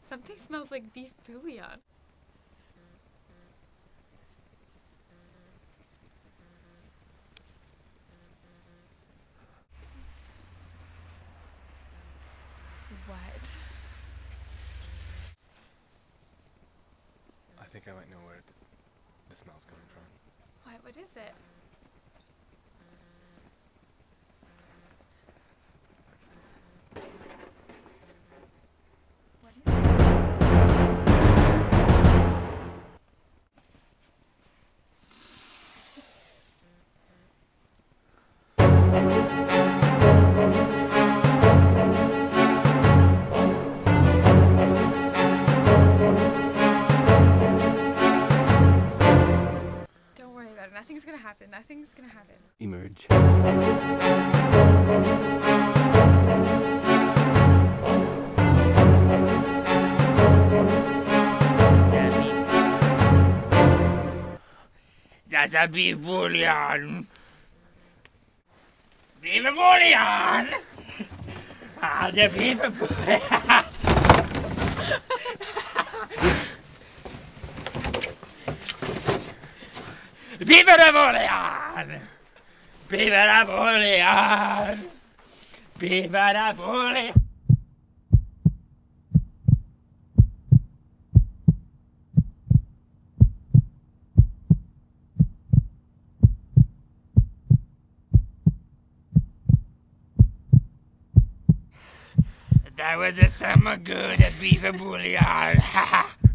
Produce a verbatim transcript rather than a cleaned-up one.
Something smells like beef bouillon. What? I think I might know where it, the smell's coming from. What? What is it? What is it? Don't worry about it. Nothing's gonna happen. Nothing's gonna happen. Emerge. That's a beef bouillon. Beef bouillon. Ah, the beef bouillon. Beef bouillon. Beef bouillon. Beef bouillon. That was a summer good beef bouillon.